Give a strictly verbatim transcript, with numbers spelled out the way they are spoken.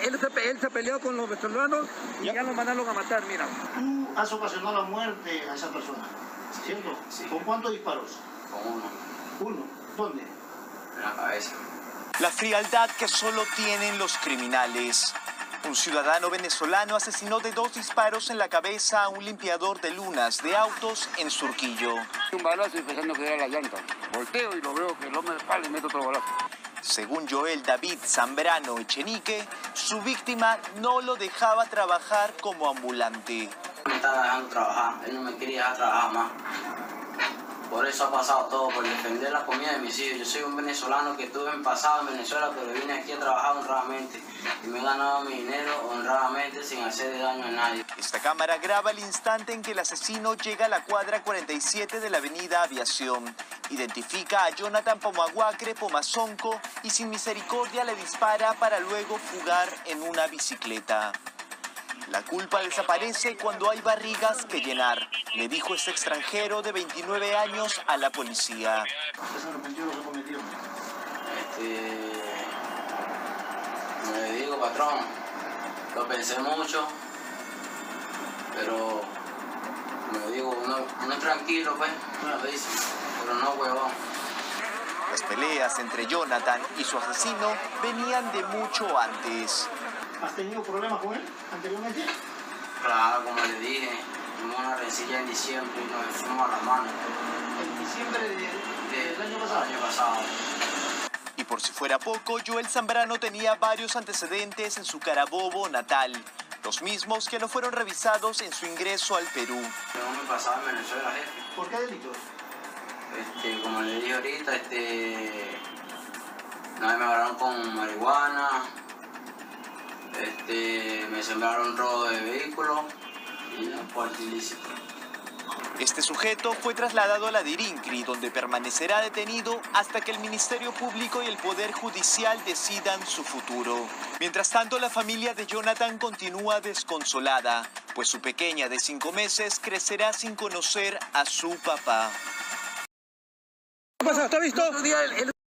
él, se, él se peleó con los venezolanos y ya, ya lo mandaron a matar, mira. Tú has ocasionado la muerte a esa persona, ¿cierto? Sí. ¿Con cuántos disparos? Con uno. ¿Uno? ¿Dónde? En la cabeza. La frialdad que solo tienen los criminales. Un ciudadano venezolano asesinó de dos disparos en la cabeza a un limpiador de lunas de autos en Surquillo. Un balazo y pensando que era la llanta. Volteo y lo veo que el hombre de espalda y meto otro balazo. Según Joel David Zambrano Echenique, su víctima no lo dejaba trabajar como ambulante. Me estaba dejando trabajar, él no me quería dejar trabajar más. Por eso ha pasado todo, por defender la comida de mis hijos. Yo soy un venezolano que estuve en pasado en Venezuela, pero vine aquí a trabajar honradamente. Y me he ganado mi dinero honradamente sin hacerle daño a nadie. Esta cámara graba el instante en que el asesino llega a la cuadra cuarenta y siete de la avenida Aviación. Identifica a Jonathan Pomahuacre Pomazonco y sin misericordia le dispara para luego fugar en una bicicleta. La culpa desaparece cuando hay barrigas que llenar, le dijo este extranjero de veintinueve años a la policía. ¿Usted se arrepintió de lo que cometió? Este... Me digo, patrón, lo pensé mucho, pero me digo, uno, uno es tranquilo, pues, lo dice, pero no, huevón. Las peleas entre Jonathan y su asesino venían de mucho antes. ¿Has tenido problemas con él anteriormente? Claro, como le dije, tuvimos una rencilla en diciembre y nos fuimos a las manos. ¿En diciembre de, de, del año pasado? El año pasado. Y por si fuera poco, Joel Zambrano tenía varios antecedentes en su Carabobo natal, los mismos que no fueron revisados en su ingreso al Perú. Yo me pasaba en Venezuela, jefe. ¿Por qué delitos? Este, como le dije ahorita, este, una vez me agarraron con marihuana, este, me sembraron robo de vehículos y no, porte ilícito. Este sujeto fue trasladado a la Dirincri, donde permanecerá detenido hasta que el Ministerio Público y el Poder Judicial decidan su futuro. Mientras tanto, la familia de Jonathan continúa desconsolada, pues su pequeña de cinco meses crecerá sin conocer a su papá. ¿Qué pasa? ¿Está visto? El otro día, el, el...